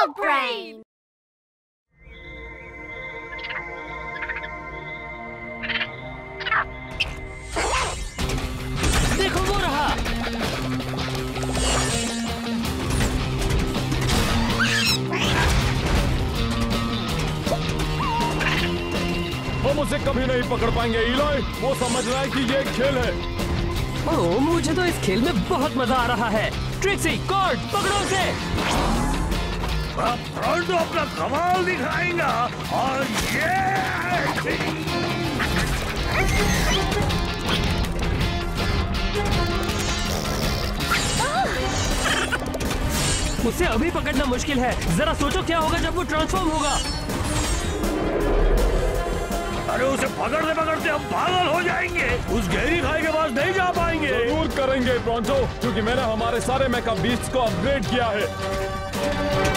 Dog Brain! देखो वो रहा। हम उसे कभी नहीं पकड़ पाएंगे इलाई। वो समझ रहा है कि ये एक खेल है। ओह, मुझे तो इस खेल में बहुत मजा आ रहा है। ट्रिक्सी, कॉर्ड, पकड़ो उसे। अब फ्रॉन्टो अपना कमाल दिखाएगा और उसे अभी पकड़ना मुश्किल है। जरा सोचो क्या होगा जब वो ट्रांसफॉर्म होगा। अरे उसे पकड़ते पकड़ते हम पागल हो जाएंगे। उस गहरी खाई के पास नहीं जा पाएंगे। जरूर करेंगे फ्रॉन्टो, क्योंकि मैंने हमारे सारे मेका बीस्ट्स को अपग्रेड किया है।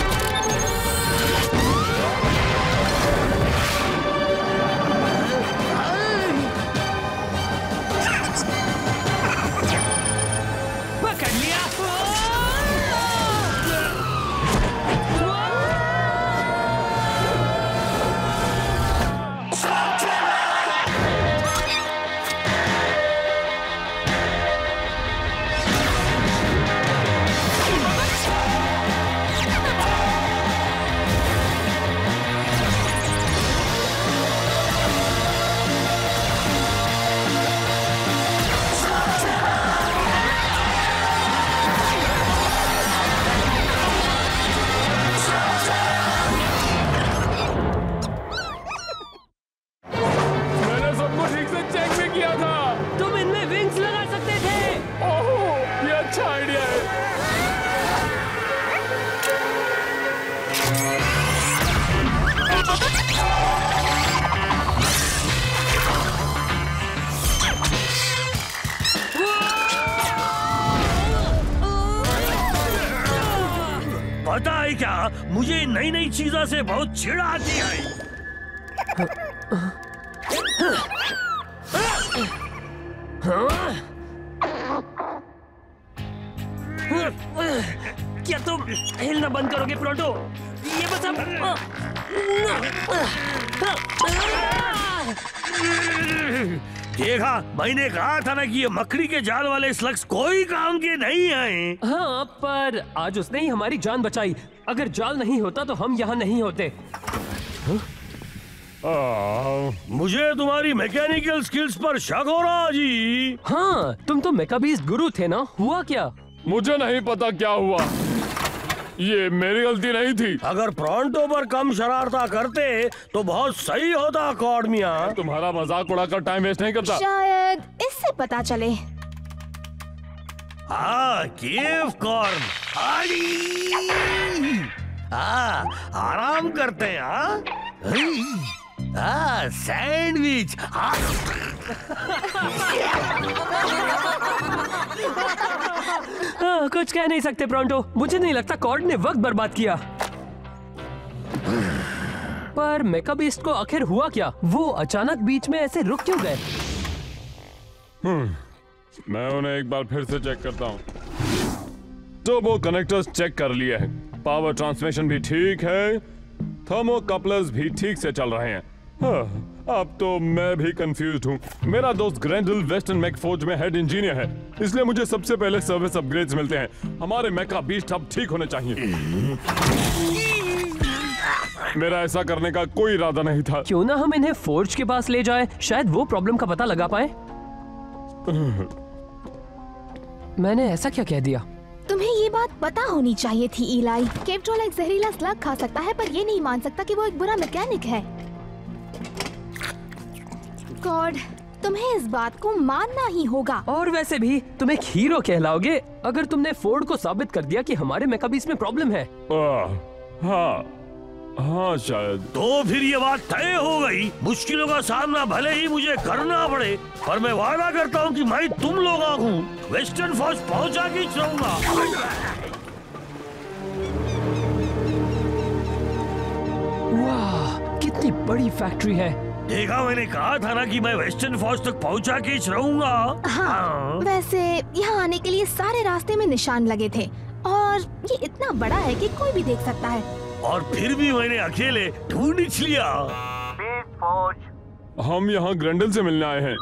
पकड़ लिया। मैंने सबको ठीक से चेक भी किया था। तुम इनमें विंग्स लगा सकते थे। ओह, ये अच्छा आइडिया है। पता है क्या, मुझे नई नई चीजों से बहुत चिढ़ आती है। क्या तुम हिलना बंद करोगे फ्रॉन्टो? ये बस अब देखा, मैंने कहा था ना कि ये मकड़ी के जाल वाले स्लग्स कोई काम के नहीं आए। हाँ, पर आज उसने ही हमारी जान बचाई। अगर जाल नहीं होता तो हम यहाँ नहीं होते। मुझे तुम्हारी मैकेनिकल स्किल्स पर शक हो रहा जी। हाँ, तुम तो मेका बीस्ट गुरु थे ना, हुआ क्या? मुझे नहीं पता क्या हुआ। ये मेरी गलती नहीं थी। अगर फ्रॉन्टो पर कम शरारता करते तो बहुत सही होता कॉर्ड मियां। तुम्हारा मजाक उड़ाकर टाइम वेस्ट नहीं करता। शायद इससे पता चले। हाँ, केव कॉर्न। आराम करते हैं। सैंडविच। हाँ, कुछ कह नहीं सकते फ्रॉन्टो। मुझे नहीं लगता कॉर्ड ने वक्त बर्बाद किया। पर मेका बीस्ट को आखिर हुआ क्या? वो अचानक बीच में ऐसे रुक क्यों गए? मैं उन्हें एक बार फिर से चेक करता हूँ। तो वो कनेक्टर्स चेक कर लिए हैं, पावर ट्रांसमिशन भी ठीक है, थर्मोकपलर्स भी ठीक से चल रहे हैं। हाँ, अब तो मैं भी कंफ्यूज्ड हूँ। मेरा दोस्त ग्रैंडल वेस्टर्न मैक फोर्ज में हेड इंजीनियर है, इसलिए मुझे सबसे पहले सर्विस अपग्रेड्स मिलते हैं। हमारे मेका बीस्ट अब ठीक होने चाहिए। मेरा ऐसा करने का कोई इरादा नहीं था। क्यों ना हम इन्हें फोर्ज के पास ले जाएं, शायद वो प्रॉब्लम का पता लगा पाए। मैंने ऐसा क्या कह दिया? तुम्हें ये बात पता होनी चाहिए थी इलाई। केवट्रोल एक जहरीला स्लग खा सकता है, पर ये नहीं मान सकता कि वो एक बुरा मैकेनिक है। गॉड, तुम्हें इस बात को मानना ही होगा। और वैसे भी तुम एक हीरो कहलाओगे अगर तुमने फोर्ड को साबित कर दिया कि हमारे मेका बीस्ट में प्रॉब्लम है। हाँ शायद। तो फिर ये बात तय हो गई। मुश्किलों का सामना भले ही मुझे करना पड़े, पर मैं वादा करता हूँ कि मैं तुम लोगों को वेस्टर्न फौज पहुँचा के रहूंगा। वाह, कितनी बड़ी फैक्ट्री है। देखा, मैंने कहा था ना कि मैं वेस्टर्न फौज तक पहुंचा के रहूंगा। हाँ, वैसे यहाँ आने के लिए सारे रास्ते में निशान लगे थे और ये इतना बड़ा है कि कोई भी देख सकता है। और फिर भी मैंने अकेले ढूंढ लिया। हम यहाँ ग्रैंडल से मिलने आए हैं।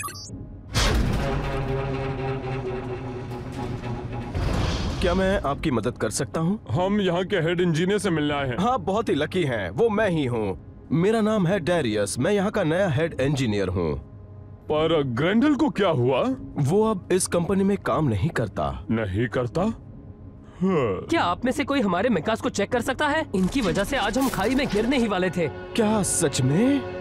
क्या मैं आपकी मदद कर सकता हूँ? हम यहाँ के हेड इंजीनियर से मिलने आए हैं। हाँ, बहुत ही लकी हैं, वो मैं ही हूँ। मेरा नाम है डैरियस, मैं यहाँ का नया हेड इंजीनियर हूँ। पर ग्रैंडल को क्या हुआ? वो अब इस कंपनी में काम नहीं करता। नहीं करता? क्या आप में से कोई हमारे मेकास को चेक कर सकता है? इनकी वजह से आज हम खाई में गिरने ही वाले थे। क्या सच में?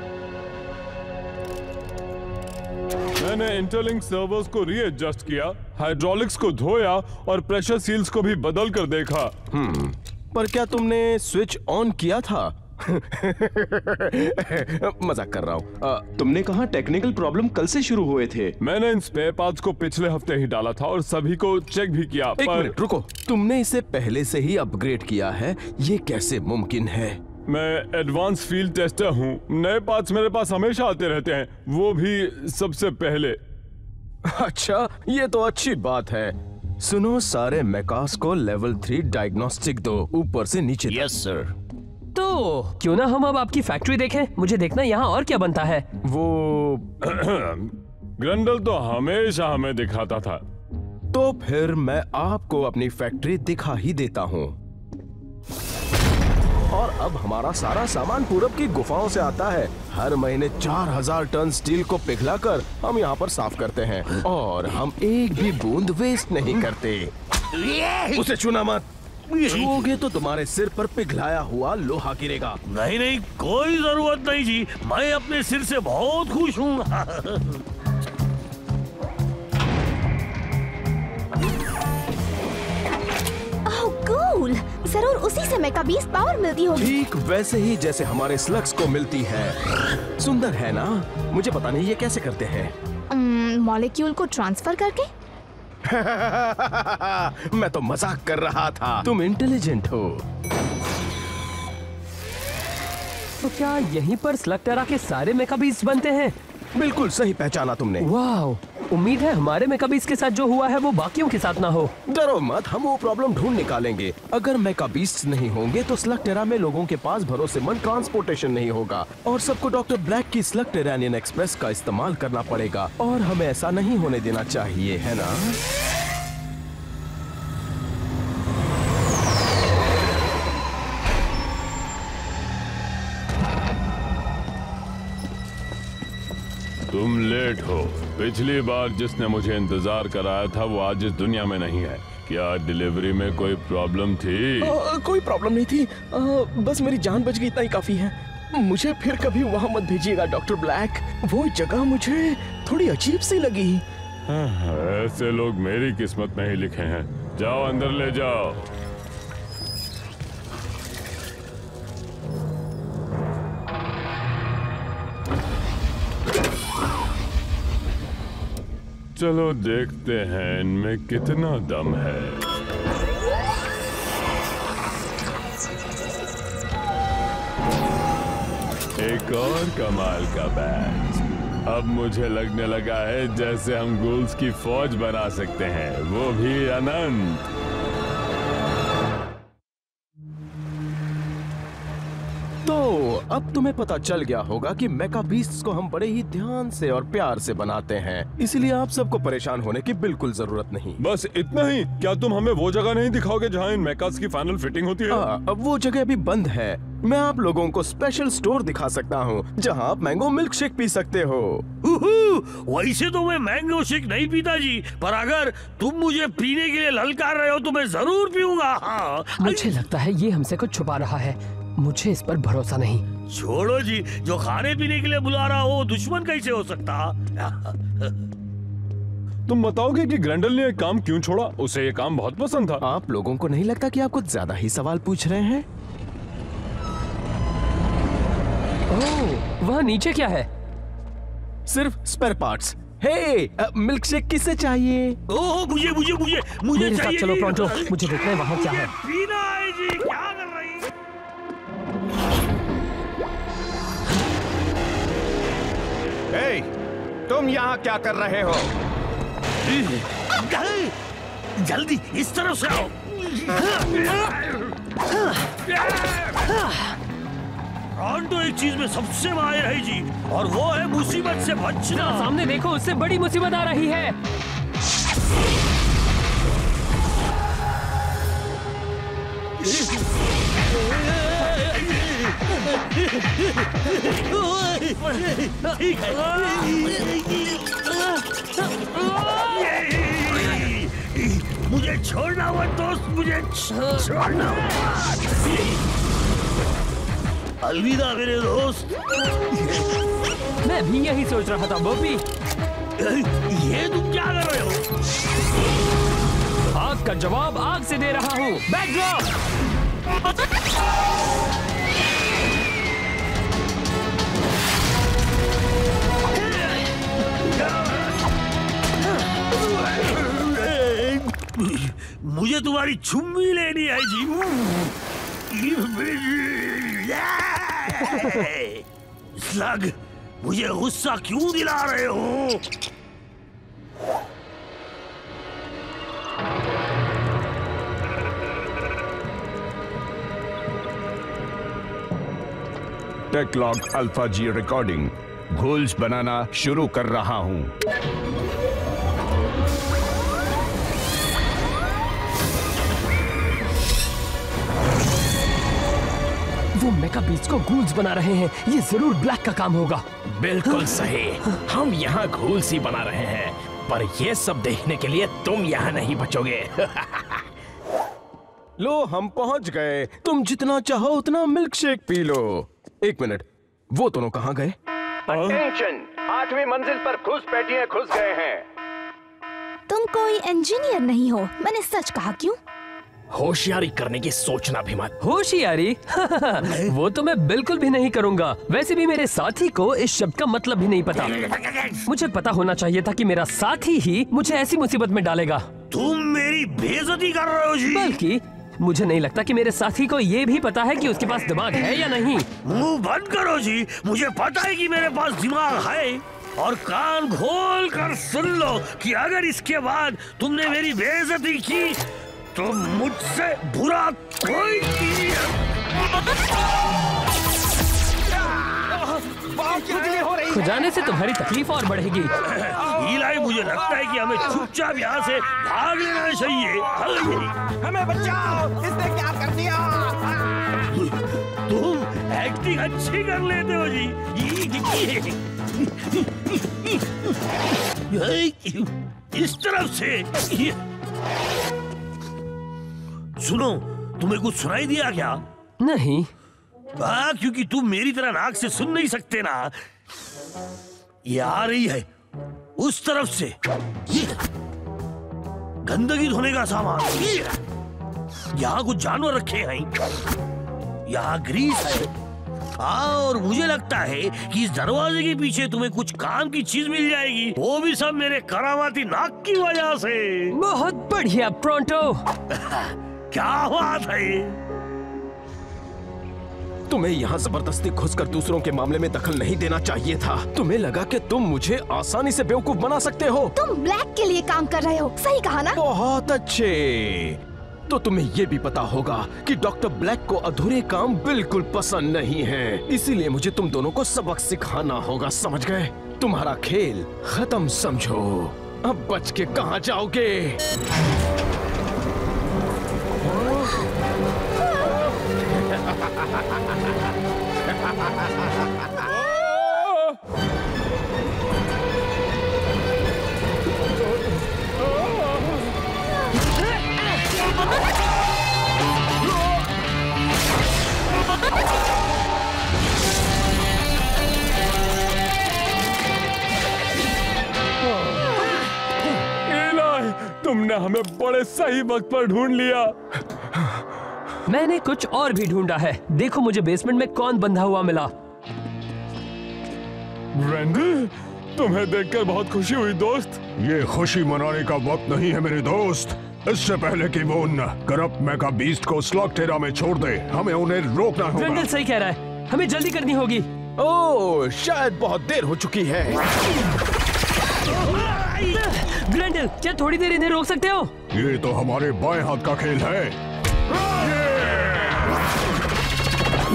मैंने इंटरलिंक सर्वर्स को रीएडजस्ट किया, हाइड्रोलिक्स को धोया और प्रेशर सील्स को भी बदल कर देखा। पर क्या तुमने स्विच ऑन किया था? मजाक कर रहा हूँ। तुमने कहा टेक्निकल प्रॉब्लम कल से शुरू हुए थे। मैंने इन स्पेयर पार्ट्स को पिछले हफ्ते ही डाला था और सभी को चेक भी किया। एक मिनट रुको, तुमने इसे पहले से ही अपग्रेड किया है, ये कैसे मुमकिन है? मैं एडवांस फील्ड टेस्टर हूँ, नए पार्ट्स मेरे पास हमेशा आते रहते हैं, वो भी सबसे पहले। अच्छा, ये तो अच्छी बात है। सुनो, सारे मेकास को लेवल 3 डायग्नोस्टिक दो, ऊपर से नीचे। Yes sir. तो क्यों ना हम अब आपकी फैक्ट्री देखें? मुझे देखना यहाँ और क्या बनता है। वो ग्रैंडल तो हमेशा हमें दिखाता था। तो फिर मैं आपको अपनी फैक्ट्री दिखा ही देता हूँ। और अब हमारा सारा सामान पूरब की गुफाओं से आता है। हर महीने 4000 टन स्टील को पिघलाकर हम यहाँ पर साफ करते हैं और हम एक भी बूंद वेस्ट नहीं करते। उसे छूना मत, छूओगे तो तुम्हारे सिर पर पिघलाया हुआ लोहा गिरेगा। नहीं नहीं, कोई जरूरत नहीं जी, मैं अपने सिर से बहुत खुश हूँ। कूल, जरूर उसी से मेकाबीस पावर मिलती होगी। ठीक वैसे ही जैसे हमारे स्लग्स को मिलती है। सुंदर है ना? मुझे पता नहीं ये कैसे करते हैं। मॉलिक्यूल को ट्रांसफर करके? मैं तो मजाक कर रहा था, तुम इंटेलिजेंट हो। तो क्या यहीं पर स्लगटेरा के सारे मेकाबीस बनते हैं? बिल्कुल सही पहचाना तुमने। वाह, उम्मीद है हमारे मेकाबीस के साथ जो हुआ है वो बाकियों के साथ ना हो। डरो मत, हम वो प्रॉब्लम ढूंढ निकालेंगे। अगर मेकाबीस्ट नहीं होंगे तो स्लगटेरा में लोगों के पास भरोसेमंद ट्रांसपोर्टेशन नहीं होगा और सबको डॉक्टर ब्लैक की स्लगटेरानियन एक्सप्रेस का इस्तेमाल करना पड़ेगा और हमें ऐसा नहीं होने देना चाहिए, है ना? तुम लेट हो। पिछली बार जिसने मुझे इंतजार कराया था वो आज इस दुनिया में नहीं है। क्या डिलीवरी में कोई प्रॉब्लम थी? कोई प्रॉब्लम नहीं थी, बस मेरी जान बच गई, इतना ही काफी है। मुझे फिर कभी वहाँ मत भेजिएगा डॉक्टर ब्लैक, वो जगह मुझे थोड़ी अजीब सी लगी। ऐसे लोग मेरी किस्मत में ही लिखे हैं। जाओ अंदर ले जाओ। चलो देखते हैं इनमें कितना दम है। एक और कमाल का बैच। अब मुझे लगने लगा है जैसे हम गूल्स की फौज बना सकते हैं, वो भी अनंत। तो अब तुम्हें पता चल गया होगा कि मेकाबीस्ट्स को हम बड़े ही ध्यान से और प्यार से बनाते हैं, इसलिए आप सबको परेशान होने की बिल्कुल जरूरत नहीं। बस इतना ही? क्या तुम हमें वो जगह नहीं दिखाओगे जहाँ इन मेकास की फाइनल फिटिंग होती है? अब वो जगह अभी बंद है। मैं आप लोगों को स्पेशल स्टोर दिखा सकता हूँ जहाँ आप मैंगो मिल्क शेक पी सकते हो। वैसे तो मैं मैंगो शेक नहीं पीता जी, पर अगर तुम मुझे पीने के लिए ललकार रहे हो तो मैं जरूर पीऊंगा। हाँ। मुझे लगता है ये हमसे कुछ छुपा रहा है, मुझे इस पर भरोसा नहीं। छोड़ो जी, जो खाने पीने के लिए बुला रहा हो दुश्मन कैसे हो सकता? तुम बताओगे कि ग्रैंडल ने ये काम क्यों छोड़ा? उसे ये काम बहुत पसंद था। आप लोगों को नहीं लगता कि आप कुछ ज्यादा ही सवाल पूछ रहे हैं? ओह, वहाँ नीचे क्या है? सिर्फ spare parts. Hey, milk shake किसे चाहिए? ओह, मुझे मुझे मुझे मुझे मेरे साथ चाहिए। चलो प्रोंटो, मुझे देखना है वहाँ क्या है। पीना है जी, क्या कर रही है? हे, तुम यहाँ क्या कर रहे हो? जल्दी इस तरफ से आओ। टोरंटो एक चीज में सबसे माहिर है जी, और वो है मुसीबत से बचना। सामने देखो, उससे बड़ी मुसीबत आ रही है। मुझे छोड़ना मत दोस्त, मुझे छोड़ना मत। अलविदा मेरे दोस्त। मैं भी यही सोच रहा था बॉबी। ये तुम क्या कर रहे हो? आग का जवाब आग से दे रहा हूँ। बैकड्रॉप। मुझे तुम्हारी चुम्मी लेनी है जी। स्लग, मुझे गुस्सा क्यों दिला रहे हो? टेकलॉग अल्फा जी रिकॉर्डिंग। घोल्स बनाना शुरू कर रहा हूं। वो मेका बीस्ट को गूल्स बना रहे हैं। ये जरूर ब्लैक का काम होगा। बिल्कुल सही। हम यहाँ घोल्स ही बना रहे हैं, पर ये सब देखने के लिए तुम यहाँ नहीं बचोगे। लो, हम पहुंच गए। तुम जितना चाहो उतना मिल्क शेक पी लो। एक मिनट, वो दोनों कहाँ गए? अटेंशन, 8वीं मंजिल पर घुसपैठिए घुस गए हैं। तुम कोई इंजीनियर नहीं हो, मैंने सच कहा। क्यों? होशियारी करने की सोचना भी मत। होशियारी? वो तो मैं बिल्कुल भी नहीं करूंगा। वैसे भी मेरे साथी को इस शब्द का मतलब भी नहीं पता। मुझे पता होना चाहिए था कि मेरा साथी ही मुझे ऐसी मुसीबत में डालेगा। तुम मेरी बेइज्जती कर रहे हो जी। बल्कि मुझे नहीं लगता कि मेरे साथी को ये भी पता है कि उसके पास दिमाग है या नहीं। मुंह बंद करो जी। मुझे पता है कि मेरे पास दिमाग है, और कान खोल कर सुन लो कि अगर इसके बाद तुमने मेरी बेइज्जती की तो मुझसे बुरा कोई नहीं खुजाने से तुम्हारी तकलीफ और बढ़ेगी। इलाई, मुझे लगता है कि हमें चुपचाप यहाँ से भाग लेना चाहिए। हमें बचाओ, इसने क्या कर दिया? तुम एक्टिंग अच्छी कर लेते हो जी। इस तरफ से। सुनो, तुम्हें कुछ सुनाई दिया क्या? नहीं। क्योंकि तुम मेरी तरह नाक से सुन नहीं सकते ना। ये आ रही है उस तरफ से। गंदगी धोने का सामान। यहाँ कुछ जानवर रखे हैं, यहाँ ग्रीस है। और मुझे लगता है कि इस दरवाजे के पीछे तुम्हें कुछ काम की चीज मिल जाएगी। वो भी सब मेरे करामाती नाक की वजह से। बहुत बढ़िया टोरंटो। क्या बात है? तुम्हें यहाँ जबरदस्ती घुसकर दूसरों के मामले में दखल नहीं देना चाहिए था। तुम्हें लगा कि तुम मुझे आसानी से बेवकूफ बना सकते हो। तुम ब्लैक के लिए काम कर रहे हो, सही कहा ना? बहुत अच्छे। तो तुम्हें ये भी पता होगा कि डॉक्टर ब्लैक को अधूरे काम बिल्कुल पसंद नहीं है। इसीलिए मुझे तुम दोनों को सबक सिखाना होगा, समझ गए? तुम्हारा खेल खत्म समझो। अब बच के कहाँ जाओगे? तुमने हमें बड़े सही वक्त पर ढूंढ लिया। मैंने कुछ और भी ढूंढा है। देखो मुझे बेसमेंट में कौन बंधा हुआ मिला। ब्रेंडन, तुम्हें देखकर बहुत खुशी हुई दोस्त। ये खुशी मनाने का वक्त नहीं है मेरे दोस्त। इससे पहले कि वो उन करप्ट मेगा बीस्ट को स्लॉगटेरा में छोड़ दे, हमें उन्हें रोकना होगा। ग्रेंडल सही कह रहा है, हमें जल्दी करनी होगी। ओह, शायद बहुत देर हो चुकी है। ग्रेंडल, क्या थोड़ी देर इन्हें रोक सकते हो? ये तो हमारे बाएं हाथ का खेल है।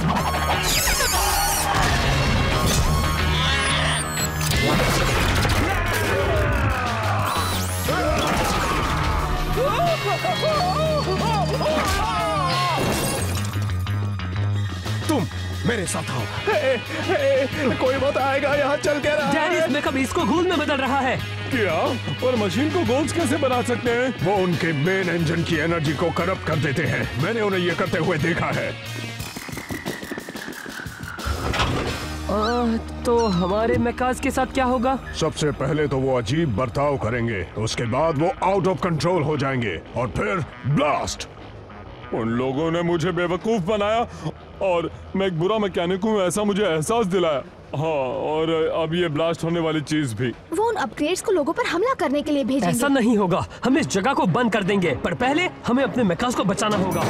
मेरे साथ आओ। कोई मत आएगा, यहाँ चल के रहा डैडी इस मेकअप इसको गोल में बदल रहा है। क्या? और मशीन को गोल्स कैसे बना सकते हैं? वो उनके मेन इंजन की एनर्जी को करप्ट कर देते हैं। मैंने उन्हें ये करते हुए देखा है। तो हमारे मेकास के साथ क्या होगा? सबसे पहले तो वो अजीब बर्ताव करेंगे, उसके बाद वो आउट ऑफ कंट्रोल हो जाएंगे और फिर ब्लास्ट। उन लोगों ने मुझे बेवकूफ बनाया और मैं एक बुरा मैकेनिक हूँ ऐसा मुझे एहसास दिलाया। हाँ, और अब ये ब्लास्ट होने वाली चीज भी। वो उन अपग्रेड्स को लोगों पर हमला करने के लिए भेजेंगे। ऐसा नहीं होगा, हम इस जगह को बंद कर देंगे, पर पहले हमें अपने मेकास को बचाना होगा।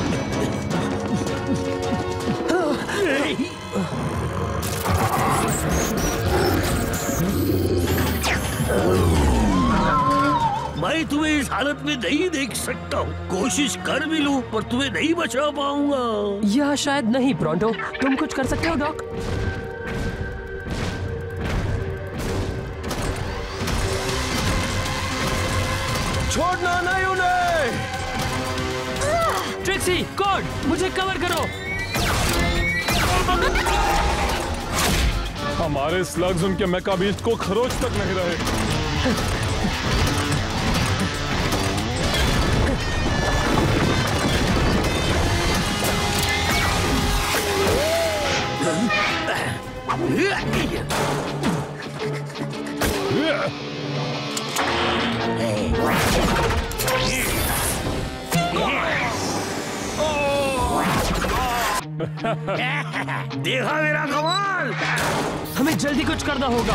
मैं तुम्हें इस हालत में नहीं देख सकता हूँ। कोशिश कर भी लूं पर तुम्हें नहीं बचा पाऊंगा। यह शायद नहीं ब्रॉन्टो, तुम कुछ कर सकते हो डॉक? छोड़ना नहीं उन्हें। ट्रिक्सी, कॉर्ड, मुझे कवर करो। हमारे स्लग्स उनके मेका बीस्ट को खरोच तक नहीं रहे। देखा मेरा कमाल। हमें जल्दी कुछ करना होगा।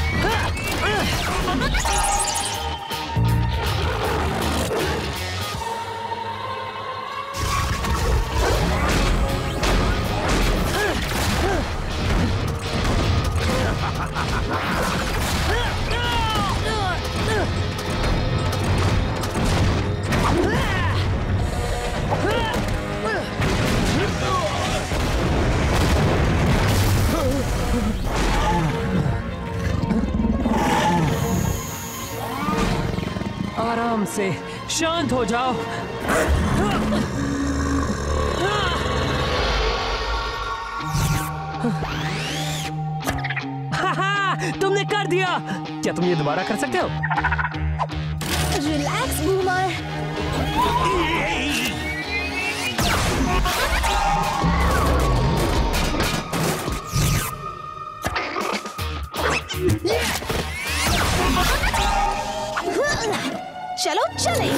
आराम से, शांत हो जाओ। तुमने कर दिया। क्या तुम ये दोबारा कर सकते हो? Relax boomer. चलो चले।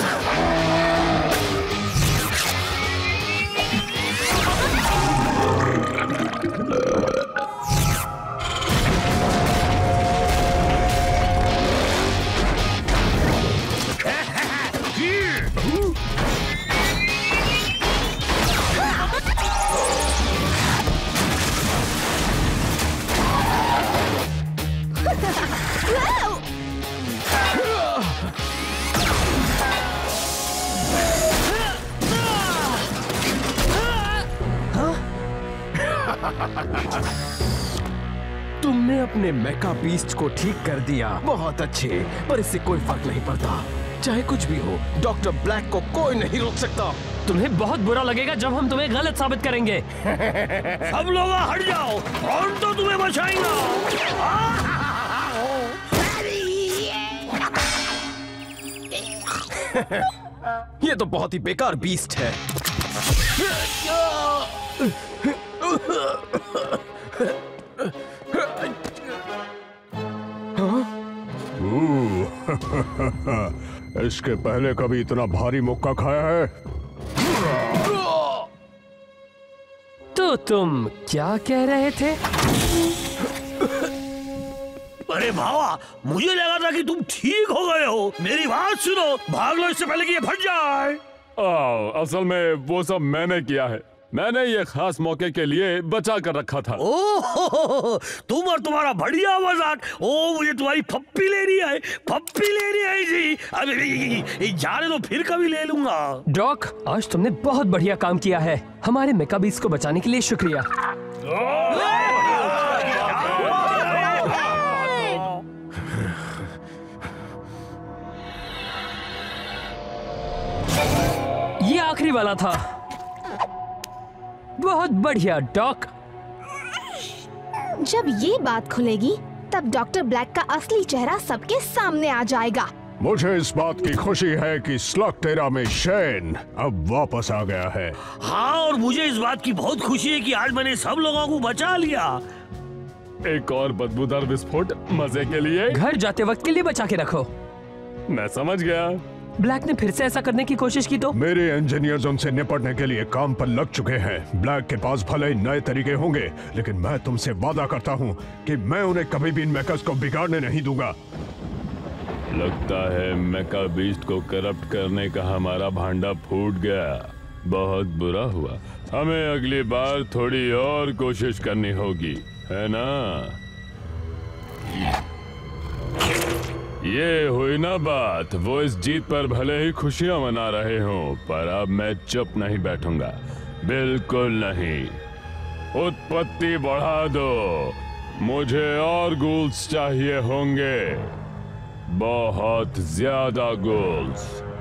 तुमने अपने मेका बीस्ट को ठीक कर दिया, बहुत अच्छे, पर इससे कोई फर्क नहीं पड़ता। चाहे कुछ भी हो, डॉक्टर ब्लैक को कोई नहीं रोक सकता। तुम्हें बहुत बुरा लगेगा जब हम तुम्हें गलत साबित करेंगे। सब लोग हट जाओ, कौन तो तुम्हें बचाएगा? ये तो बहुत ही बेकार बीस्ट है। इसके पहले कभी इतना भारी मुक्का खाया है? तो तुम क्या कह रहे थे? अरे भावा, मुझे लगा था कि तुम ठीक हो गए हो। मेरी बात सुनो, भाग लो इससे पहले कि ये फट जाए। असल में वो सब मैंने किया है। मैंने ये खास मौके के लिए बचा कर रखा था। ओह, तुम और तुम्हारा बढ़िया मजाक। ओ, मुझे तुम्हारी फप्पी लेनी है, फप्पी लेनी है जी। अरे जाने दो, फिर कभी ले लूंगा। डॉक, आज तुमने बहुत बढ़िया काम किया है। हमारे मेकाबीस को बचाने के लिए शुक्रिया। ये आखिरी वाला था। बहुत बढ़िया डॉक, जब ये बात खुलेगी तब डॉक्टर ब्लैक का असली चेहरा सबके सामने आ जाएगा। मुझे इस बात की खुशी है कि स्लगटेरा में शेन अब वापस आ गया है। हाँ, और मुझे इस बात की बहुत खुशी है कि आज मैंने सब लोगों को बचा लिया। एक और बदबूदार विस्फोट मजे के लिए। घर जाते वक्त के लिए बचा के रखो। मैं समझ गया। ब्लैक ने फिर से ऐसा करने की कोशिश की तो? मेरे इंजीनियर्स उनसे निपटने के लिए काम पर लग चुके हैं। ब्लैक के पास भले ही नए तरीके होंगे, लेकिन मैं तुमसे वादा करता हूँ कि मैं उन्हें कभी भी इन मेकर्स को बिगाड़ने नहीं दूंगा। लगता है मेका बीस्ट को करप्ट करने का हमारा भांडा फूट गया। बहुत बुरा हुआ। हमें अगली बार थोड़ी और कोशिश करनी होगी, है ना? ये हुई ना बात। वो इस जीत पर भले ही खुशियां मना रहे हों, पर अब मैं चुप नहीं बैठूंगा, बिल्कुल नहीं। उत्पत्ति बढ़ा दो। मुझे और गोल्स चाहिए होंगे, बहुत ज्यादा गोल्स।